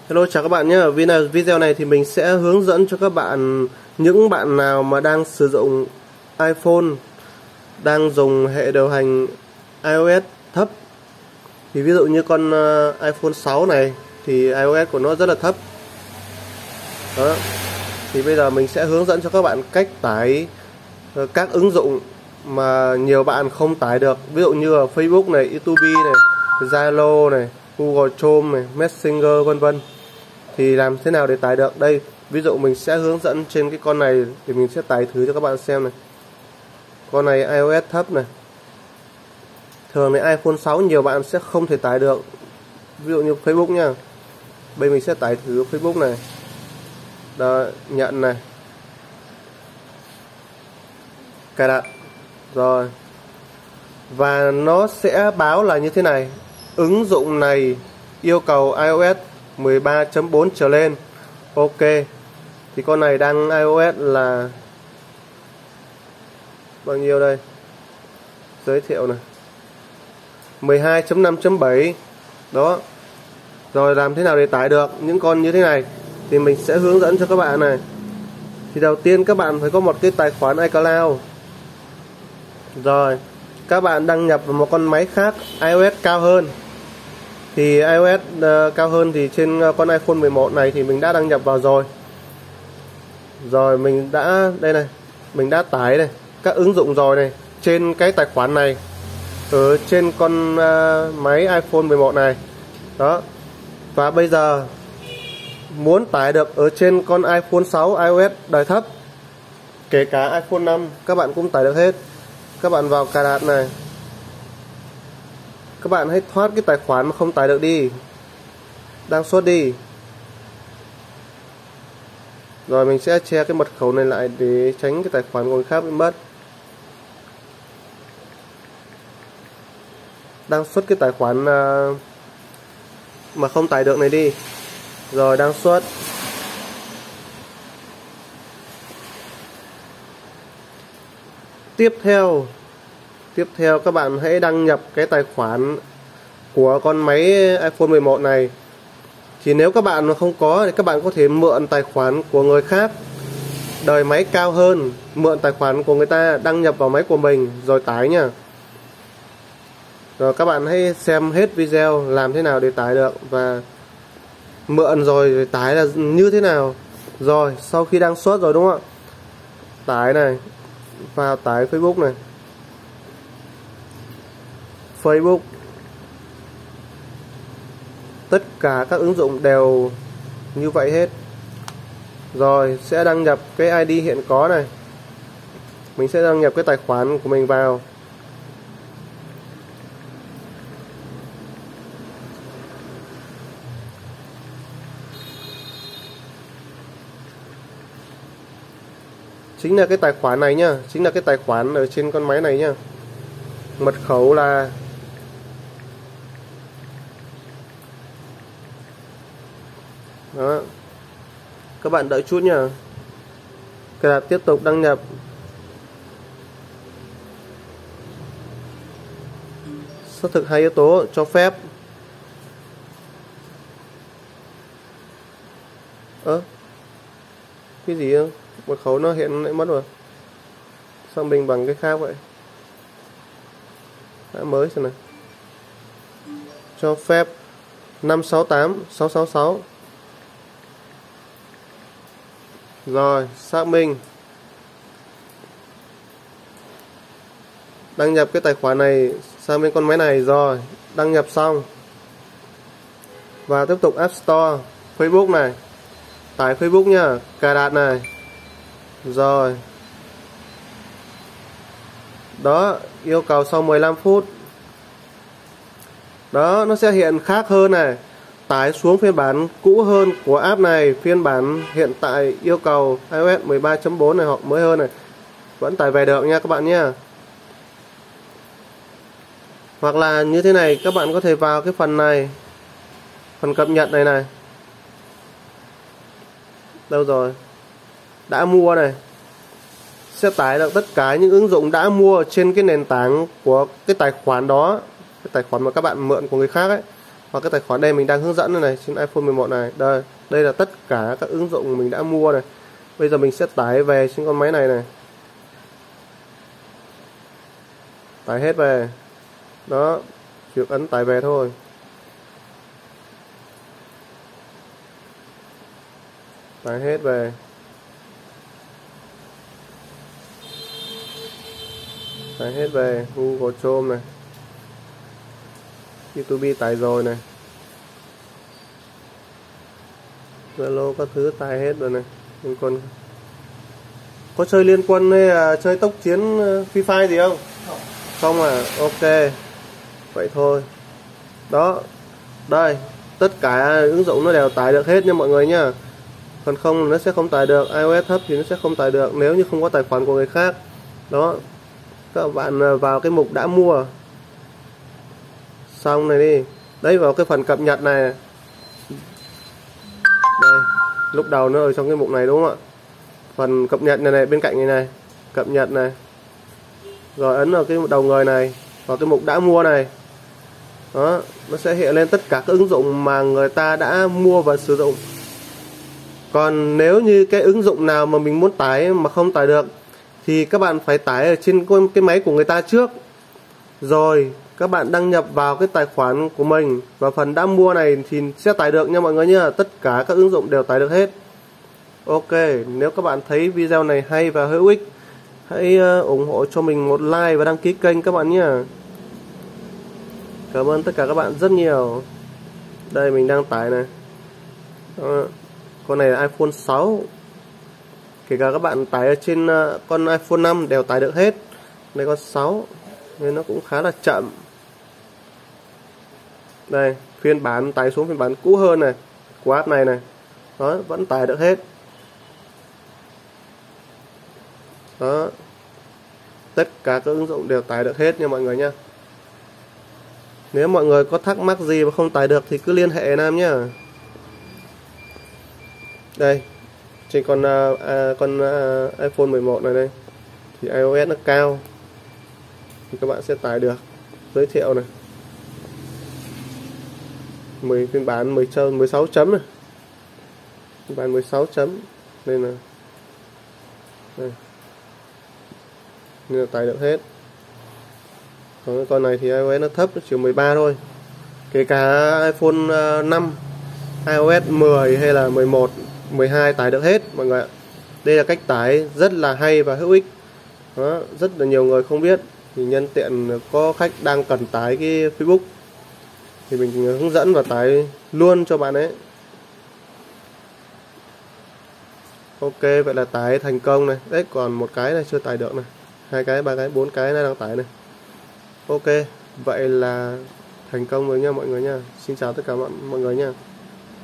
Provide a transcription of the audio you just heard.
Hello, chào các bạn nhé. Video này thì mình sẽ hướng dẫn cho các bạn, những bạn nào mà đang sử dụng iPhone, đang dùng hệ điều hành iOS thấp. Thì ví dụ như con iPhone 6 này thì iOS của nó rất là thấp. Đó. Thì bây giờ mình sẽ hướng dẫn cho các bạn cách tải các ứng dụng mà nhiều bạn không tải được. Ví dụ như là Facebook này, YouTube này, Zalo này, Google Chrome này, Messenger vân vân. Thì làm thế nào để tải được? Đây, ví dụ mình sẽ hướng dẫn trên cái con này thì mình sẽ tải thử cho các bạn xem này. Con này iOS thấp này. Thường này iPhone 6 nhiều bạn sẽ không thể tải được. Ví dụ như Facebook nha. Bây mình sẽ tải thử Facebook này. Đó, nhận này. Cài đặt. Rồi. Và nó sẽ báo là như thế này. Ứng dụng này yêu cầu iOS 13.4 trở lên. Ok. Thì con này đang iOS là bao nhiêu đây? Giới thiệu này. 12.5.7. Đó. Rồi làm thế nào để tải được những con như thế này thì mình sẽ hướng dẫn cho các bạn này. Thì đầu tiên các bạn phải có một cái tài khoản iCloud. Rồi, các bạn đăng nhập vào một con máy khác iOS cao hơn. Thì iOS cao hơn thì trên con iPhone 11 này thì mình đã đăng nhập vào rồi. Rồi mình đã, đây này, mình đã tải này các ứng dụng rồi này trên cái tài khoản này ở trên con máy iPhone 11 này. Đó. Và bây giờ muốn tải được ở trên con iPhone 6 iOS đời thấp, kể cả iPhone 5 các bạn cũng tải được hết. Các bạn vào cài đặt này. Các bạn hãy thoát cái tài khoản mà không tải được đi. Đăng xuất đi. Rồi mình sẽ che cái mật khẩu này lại để tránh cái tài khoản của người khác bị mất. Đăng xuất cái tài khoản mà không tải được này đi. Rồi đăng xuất. Tiếp theo các bạn hãy đăng nhập cái tài khoản của con máy iPhone 11 này. Thì nếu các bạn không có thì các bạn có thể mượn tài khoản của người khác đời máy cao hơn, mượn tài khoản của người ta đăng nhập vào máy của mình rồi tải nha. Rồi các bạn hãy xem hết video làm thế nào để tải được và mượn rồi tải là như thế nào. Rồi sau khi đăng xuất rồi đúng không ạ, tải này, vào tải Facebook này, Facebook, tất cả các ứng dụng đều như vậy hết. Rồi sẽ đăng nhập cái ID hiện có này. Mình sẽ đăng nhập cái tài khoản của mình vào. Chính là cái tài khoản này nhá, chính là cái tài khoản ở trên con máy này nhá. Mật khẩu là đó. Các bạn đợi chút nhá. Cài đặt tiếp tục đăng nhập. Xác thực 2 yếu tố cho phép. Cái gì không? Mật khẩu nó hiện lại mất rồi. Sao mình bằng cái khác vậy? Đã mới xem này. Cho phép 568-666. Rồi, xác minh. Đăng nhập cái tài khoản này sang bên con máy này rồi. Đăng nhập xong. Và tiếp tục App Store. Facebook này. Tải Facebook nha. Cài đặt này. Rồi. Đó, yêu cầu sau 15 phút. Đó, nó sẽ hiện khác hơn này. Tải xuống phiên bản cũ hơn của app này. Phiên bản hiện tại yêu cầu iOS 13.4 này hoặc mới hơn này. Vẫn tải về được nha các bạn nhé. Hoặc là như thế này, các bạn có thể vào cái phần này, phần cập nhật này này. Đâu rồi? Đã mua này. Sẽ tải được tất cả những ứng dụng đã mua trên cái nền tảng của cái tài khoản đó, cái tài khoản mà các bạn mượn của người khác ấy. Hoặc cái tài khoản đây mình đang hướng dẫn này trên iPhone 11 này. Đây là tất cả các ứng dụng mình đã mua này. Bây giờ mình sẽ tải về trên con máy này này. Tải hết về. Đó, việc ấn tải về thôi. Tải hết về. Tải hết về Google Chrome này. YouTube tải rồi này. Zalo các thứ tải hết rồi này. Liên Quân có chơi Liên Quân hay là chơi tốc chiến Free Fire gì không? Không à, ok. Vậy thôi. Đó. Đây, tất cả ứng dụng nó đều tải được hết nha mọi người nhá. Còn không nó sẽ không tải được, iOS thấp thì nó sẽ không tải được nếu như không có tài khoản của người khác. Đó. Các bạn vào cái mục đã mua. Xong này đi. Đấy, vào cái phần cập nhật này. Đây, lúc đầu nó ở trong cái mục này đúng không ạ? Phần cập nhật này bên cạnh này này, cập nhật này. Rồi ấn vào cái đầu người này, vào cái mục đã mua này. Đó, nó sẽ hiện lên tất cả các ứng dụng mà người ta đã mua và sử dụng. Còn nếu như cái ứng dụng nào mà mình muốn tải mà không tải được thì các bạn phải tải ở trên cái máy của người ta trước. Rồi các bạn đăng nhập vào cái tài khoản của mình và phần đã mua này thì sẽ tải được nha mọi người nhá. Tất cả các ứng dụng đều tải được hết. Ok, nếu các bạn thấy video này hay và hữu ích, hãy ủng hộ cho mình một like và đăng ký kênh các bạn nhé. Cảm ơn tất cả các bạn rất nhiều. Đây mình đang tải này. Đó. Con này là iPhone 6. Kể cả các bạn tải ở trên con iPhone 5 đều tải được hết. Đây con 6 nên nó cũng khá là chậm. Đây, phiên bản tải xuống phiên bản cũ hơn này của app này này. Đó, vẫn tải được hết. Đó. Tất cả các ứng dụng đều tải được hết nha mọi người nha. Nếu mọi người có thắc mắc gì mà không tải được thì cứ liên hệ Nam nhá. Đây, trên con iPhone 11 này đây thì iOS nó cao thì các bạn sẽ tải được. Giới thiệu này. Phiên bản 16 chấm này. Phiên bản 16 chấm nên là đây. Nên là tải được hết. Còn con này thì iOS nó thấp, nó chỉ 13 thôi. Kể cả iPhone 5, iOS 10 hay là 11, 12 tải được hết mọi người ạ. Đây là cách tải rất là hay và hữu ích. Đó, rất là nhiều người không biết. Thì nhân tiện có khách đang cần tải cái Facebook thì mình hướng dẫn và tải luôn cho bạn ấy. Ok, vậy là tải thành công này. Đấy, còn một cái này chưa tải được này. 2 cái, 3 cái, 4 cái nó đang tải này. Ok, vậy là thành công rồi nha mọi người nha. Xin chào tất cả mọi người nha.